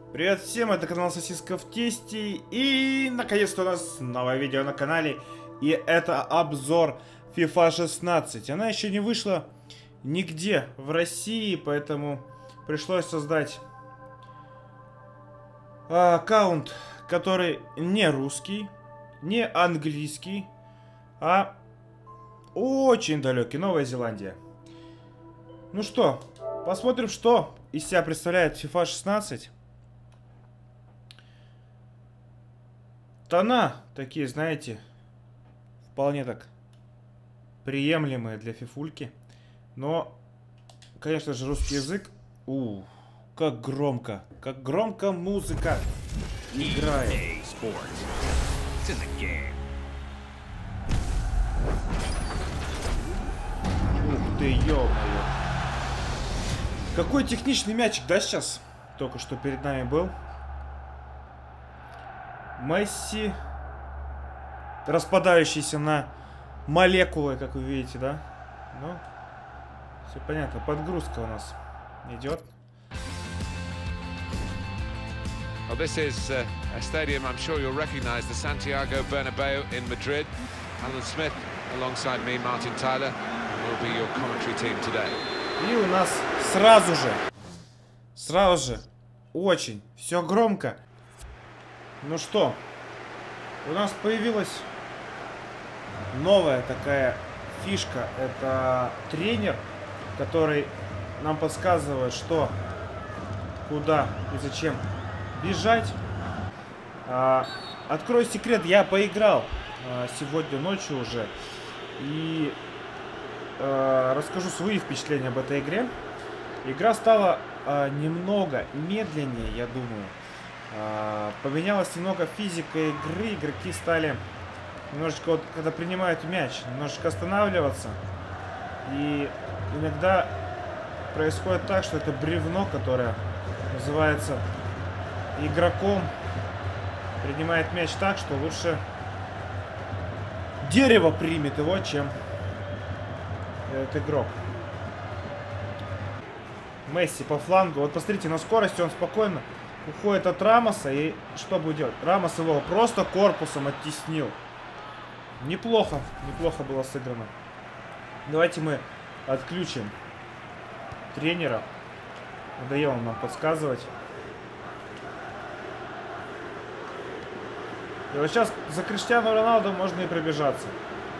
Привет всем, это канал Сосиска в Тесте. И наконец-то у нас новое видео на канале. И это обзор FIFA 16. Она еще не вышла нигде в России, поэтому пришлось создать аккаунт, который не русский, не английский, а очень далекий, Новая Зеландия. Ну что, посмотрим, что из себя представляет FIFA 16. Тона такие, знаете, вполне так приемлемые для фифульки. Но, конечно же, русский язык. Как громко музыка играет. Ух ты, ё-моё. Какой техничный мячик, да, сейчас? Только что перед нами был. Месси, распадающийся на молекулы, как вы видите, да? Ну, все понятно. Подгрузка у нас идет. Well, this is a stadium I'm sure you'll recognize, the Santiago Bernabeu in Madrid. Alan Smith alongside me, Martin Tyler, will be your commentary team today. И у нас сразу же, очень все громко. Ну что, у нас появилась новая такая фишка. Это тренер, который нам подсказывает, что, куда и зачем бежать. Открою секрет, я поиграл сегодня ночью уже. И расскажу свои впечатления об этой игре. Игра стала немного медленнее, я думаю. Поменялась немного физика игры. Игроки стали немножечко, вот, когда принимают мяч, немножечко останавливаться. И иногда происходит так, что это бревно, которое называется игроком, принимает мяч так, что лучше дерево примет его, чем этот игрок. Месси по флангу. Вот посмотрите, на скорости он спокойно уходит от Рамоса, и что будет делать? Рамос его просто корпусом оттеснил. Неплохо было сыграно. Давайте мы отключим тренера. Надоело нам подсказывать. И вот сейчас за Криштиану Роналду можно и пробежаться.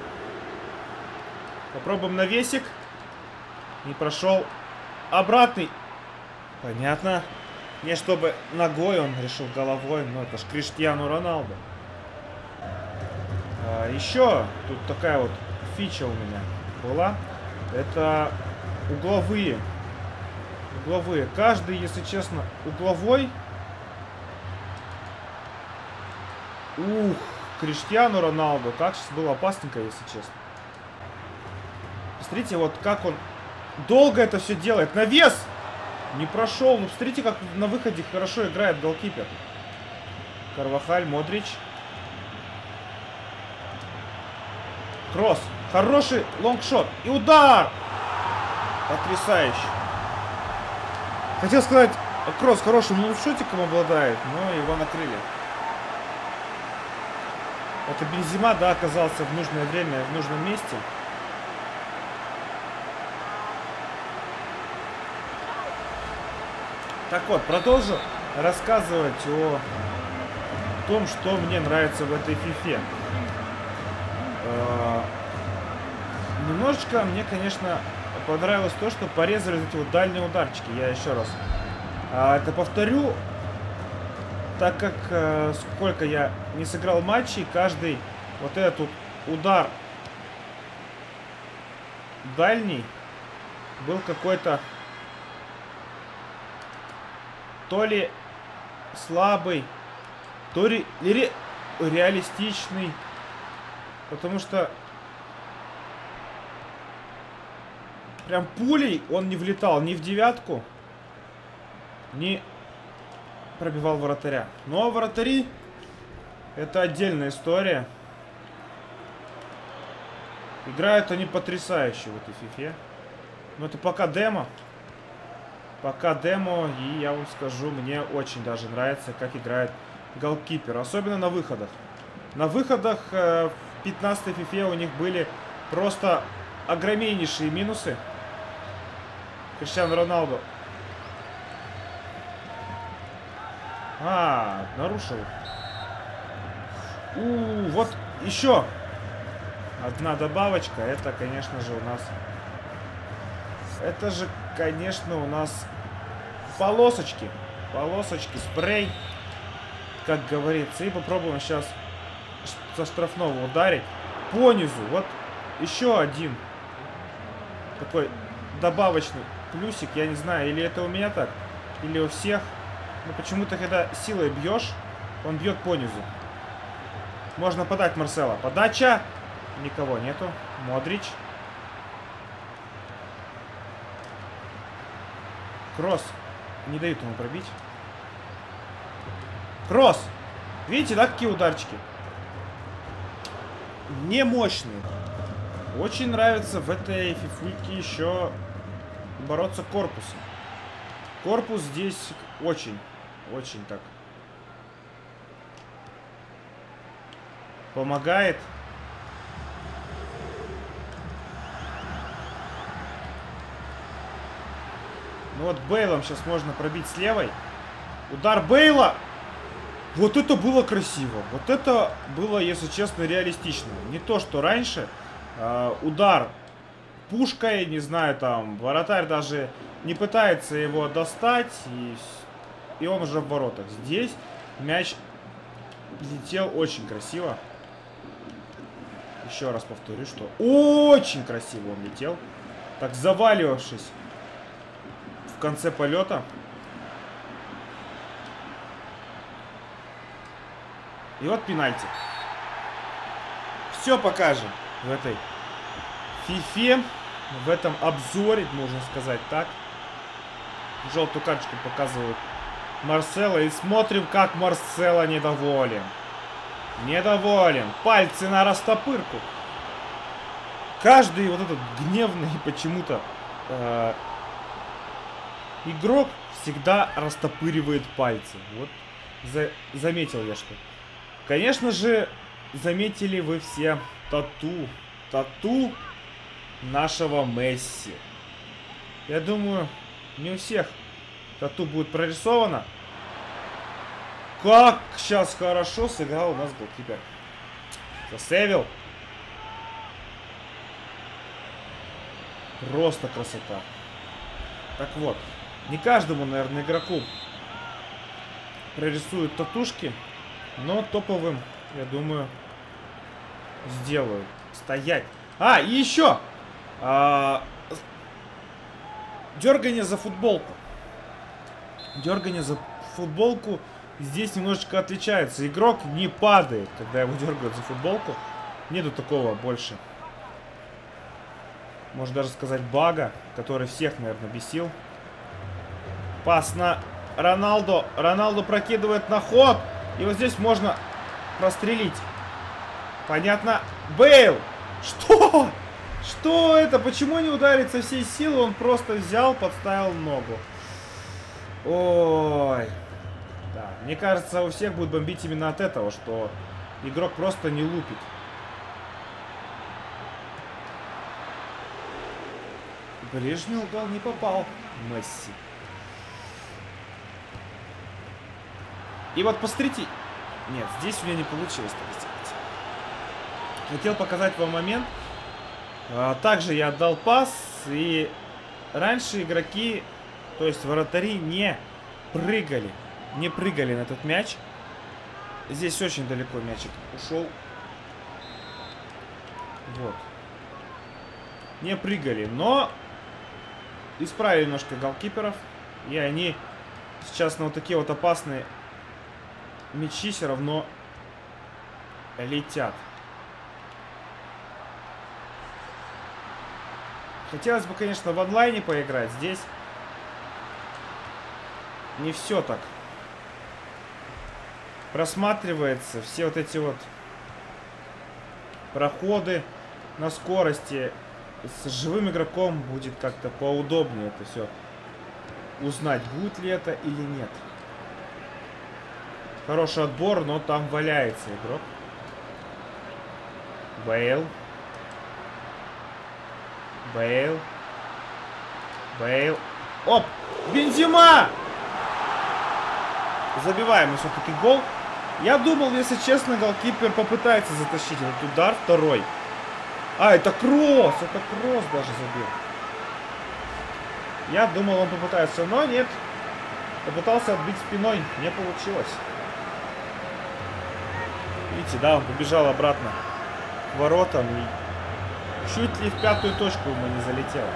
Попробуем навесик. Не прошел. Обратный. Понятно. Не чтобы ногой, он решил головой, но это ж Криштиану Роналду. Еще тут такая вот фича у меня была. Это угловые. Каждый, если честно, угловой. Криштиану Роналду. Как сейчас было опасненько, если честно. Посмотрите, вот как он долго это все делает. Навес! Не прошел. Ну, смотрите, как на выходе хорошо играет голкипер. Карвахаль, Модрич. Кросс. Хороший лонгшот. И удар! Потрясающе. Хотел сказать, Кросс хорошим лонгшотиком обладает, но его накрыли. Это Бензима, да, оказался в нужное время, в нужном месте. Так вот, продолжу рассказывать о том, что мне нравится в этой фифе. Немножечко мне, конечно, понравилось то, что порезали эти вот дальние ударчики. Я еще раз это повторю, так как сколько я не сыграл матчей, каждый вот этот удар дальний был какой-то то ли слабый, то ли реалистичный. Потому что прям пулей он не влетал ни в девятку, ни пробивал вратаря. Но вратари это отдельная история. Играют они потрясающе в этой фифе. Но это пока демо. Пока демо, и я вам скажу, мне очень даже нравится, как играет голкипер. Особенно на выходах. На выходах в 15-й фифе у них были просто огромнейшие минусы. Криштиану Роналду. Нарушил. Вот еще одна добавочка. Это, конечно же, у нас... Это же, конечно, у нас полосочки. Полосочки, спрей. Как говорится. И попробуем сейчас со штрафного ударить. По низу. Вот еще один такой добавочный плюсик. Я не знаю, или это у меня так, или у всех. Но почему-то, когда силой бьешь, он бьет по низу. Можно подать Марсело. Подача. Никого нету. Модрич. Кросс. Не дают ему пробить. Кросс. Видите, да, какие ударчики? Не мощные. Очень нравится в этой фифульке еще бороться корпусом. Корпус здесь очень так помогает. Ну вот Бейлом сейчас можно пробить с левой. Удар Бейла. Вот это было красиво. Вот это было, если честно, реалистично. Не то, что раньше. Удар пушкой, не знаю, там, вратарь даже не пытается его достать. И он уже в воротах. Здесь мяч летел очень красиво. Еще раз повторю, что очень красиво он летел. Так, заваливавшись в конце полета. И вот пенальти. Все покажем в этой фифе. В этом обзоре, можно сказать так. Желтую карточку показывают Марсело. И смотрим, как Марсело недоволен. Недоволен. Пальцы на растопырку. Каждый вот этот гневный почему-то игрок всегда растопыривает пальцы. Вот заметил я, что... Конечно же, заметили вы все тату. Тату нашего Месси. Я думаю, не у всех тату будет прорисовано. Как сейчас хорошо сыграл у нас голкипер. Засейвил. Просто красота. Так вот, не каждому, наверное, игроку прорисуют татушки, но топовым, я думаю, сделают. Стоять. И еще! Дергание за футболку. Дергание за футболку здесь немножечко отличается. Игрок не падает, когда его дергают за футболку. Нету такого больше. Можно даже сказать бага, который всех, наверное, бесил. Пас на Роналду. Роналду прокидывает на ход. И вот здесь можно прострелить. Понятно? Бейл! Что? Что это? Почему не ударить со всей силы? Он просто взял, подставил ногу. Ой. Да. Мне кажется, у всех будет бомбить именно от этого, что игрок просто не лупит. Ближний угол не попал. Месси. И вот посмотрите. Нет, здесь у меня не получилось так сделать. Хотел показать вам момент. Также я отдал пас. И раньше игроки, то есть вратари, не прыгали. Не прыгали на этот мяч. Здесь очень далеко мячик ушел. Вот. Не прыгали, но исправили немножко голкиперов. И они сейчас на вот такие вот опасные мячи все равно летят. Хотелось бы, конечно, в онлайне поиграть. Здесь не все так просматривается. Все вот эти вот проходы на скорости. С живым игроком будет как-то поудобнее это все узнать, будет ли это или нет. Хороший отбор, но там валяется игрок. Бейл. Бейл. Бейл. Оп! Бензима! Забиваем мы все-таки гол. Я думал, если честно, голкипер попытается затащить этот удар второй. А, это кросс! Это кросс даже забил. Я думал, он попытается, но нет. Попытался отбить спиной. Не получилось. Видите, да, он побежал обратно к воротам. И чуть ли в пятую точку ему не залетело.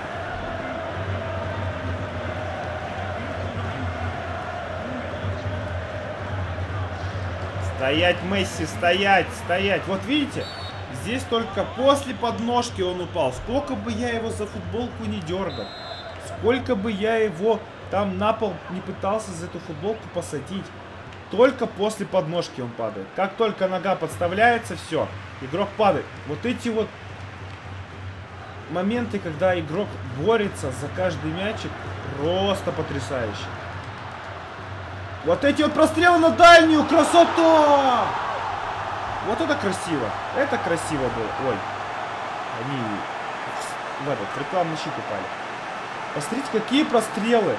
Стоять, Месси, стоять, стоять. Вот видите, здесь только после подножки он упал. Сколько бы я его за футболку не дергал, сколько бы я его там на пол не пытался за эту футболку посадить, только после подножки он падает. Как только нога подставляется, все, игрок падает. Вот эти вот моменты, когда игрок борется за каждый мячик, просто потрясающе. Вот эти вот прострелы на дальнюю, красота! Вот это красиво. Это красиво было. Ой. Они в рекламный щит упали. Посмотрите, какие прострелы.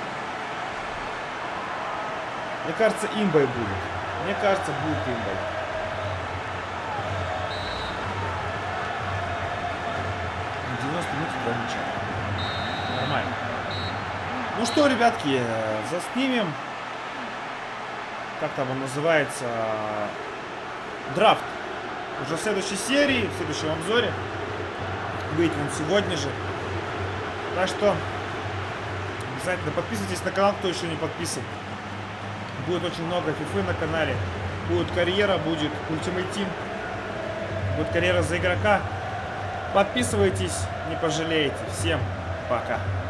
Мне кажется, имбой будет. Мне кажется, будет имбой. На 90 минут 2 мяча. Нормально. Ну что, ребятки, заснимем. Как там он называется? Драфт. Уже в следующей серии, в следующем обзоре. Выйдет он сегодня же. Так что обязательно подписывайтесь на канал, кто еще не подписан. Будет очень много фифы на канале. Будет карьера, будет Ultimate Team. Будет карьера за игрока. Подписывайтесь, не пожалеете. Всем пока.